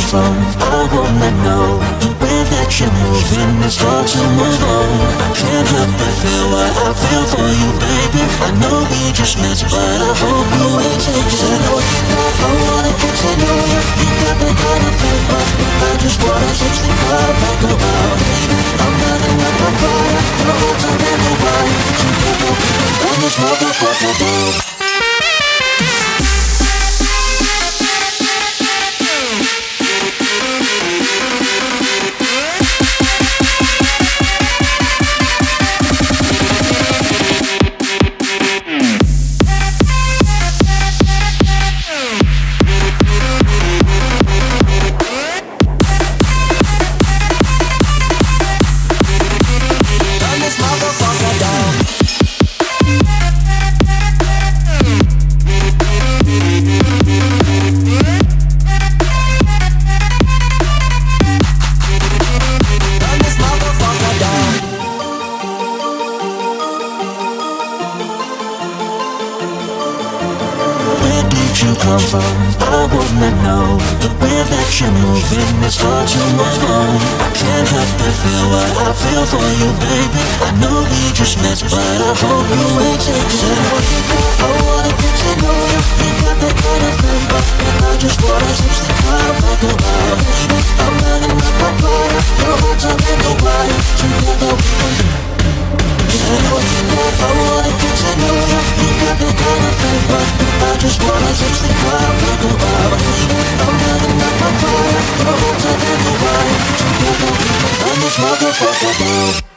come from, I wanna know. The way that you're moving is hard to move on. I can't help but feel what I feel for you, baby. I know we just met, but I hope you ain't taking it. I wanna get to know you. You got that kind of thing, but I just wanna touch the club like a wild baby. I'm running up my fire, no time in the wire. Together we can burn this motherfucker down. You come from, I wanna know. The way that you're moving is hard to move on. I can't help but feel what I feel for you, baby. I know we just met, but I hope you ain't taking it. I wanna get to know you. You got that kind of thing, but I just wanna touch the club like a wild baby. I'm running up my fire, no time in the wire. Together we can I wanna get to know you. You got that kind of thing, but I just wanna touch the club like a wild baby. I'm running up my fire, no time in the wire. Together we can burn this motherfucker down.